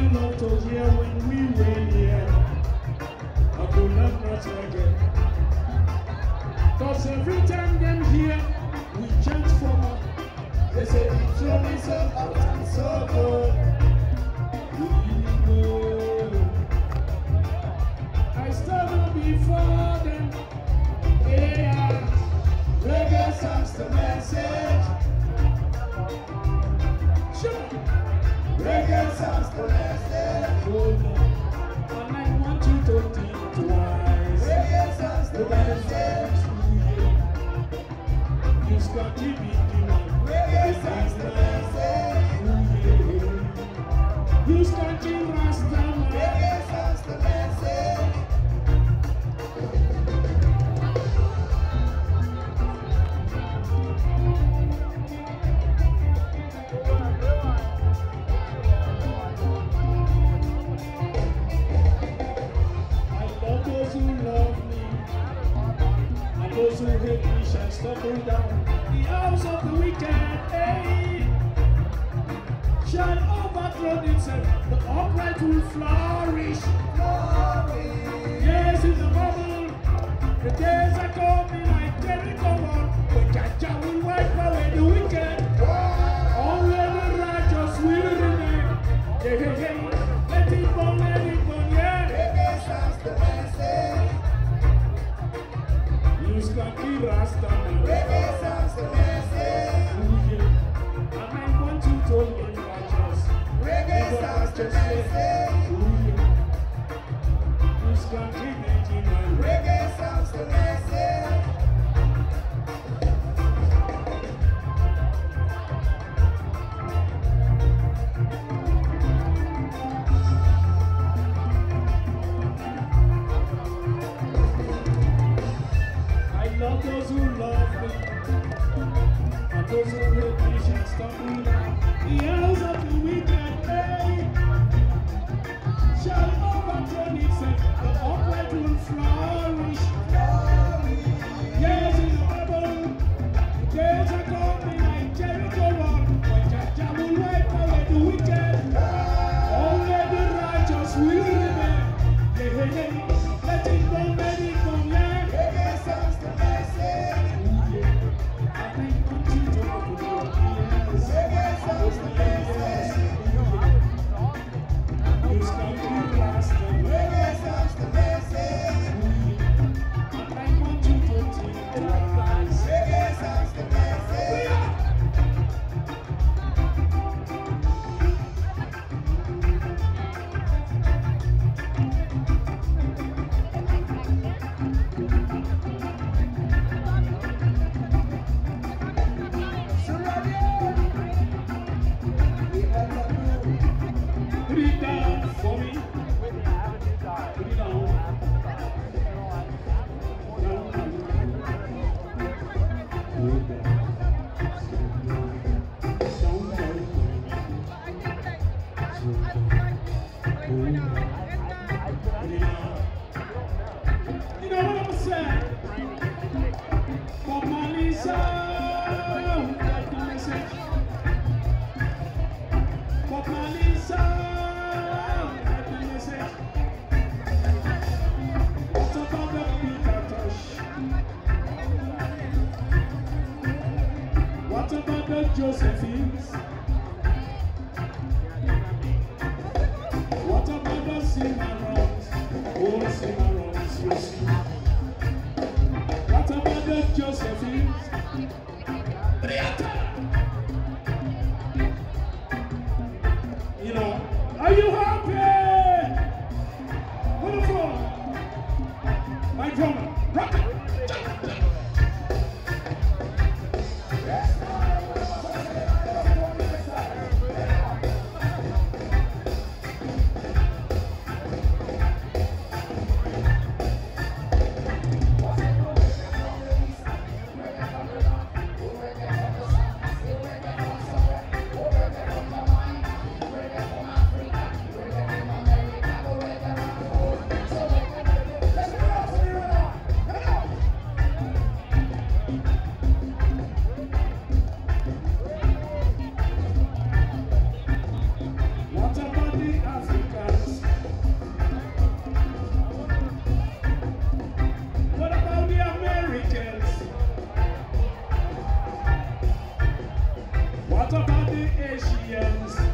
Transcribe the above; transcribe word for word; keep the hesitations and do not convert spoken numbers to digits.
love to hear when we were here. I could not not forget. Cause every time them here, we chant for more. They say it's only so hot and so good. We go. I stand before them. Yeah, reggae songs the message. Sure. Reggae songs the message. Oh no. And I want you to think twice. Reggae songs the message. You got to be the one. Reggae songs the message. You got to Rasta. Reggae songs the message. Those who hate me shall stumble down. The house of the wicked, hey, shall overthrow itself. The upright will flourish. Flourish. Yes, in the bubble, the days are coming like Jericho one. The Jaja will wipe away the wicked. Only the righteous will remain. Hey, hey, hey, let it burn, let it burn, yeah. Reggae sounds the message. Rasta, reggae sounds the message. And I want you to live righteous. Reggae sounds the message. Reggae sounds the message. Those who love me, and those who hate me shall stumble down. The house of the wicked, hey, shall overturn itself. The upright will flourish. Yes, in the Bible, the days are coming like Jericho one, but Jaja will wipe away the wicked. Only the righteous will remain. Hey, hey, hey, let it go, let it go, yeah. Reggae sounds the message. Josephines. What about the cimarrons? Oh, cimarrons, you see. What about the Josephines? You know, are you happy? What the fuck? My drummer, rock it. What about the Asians?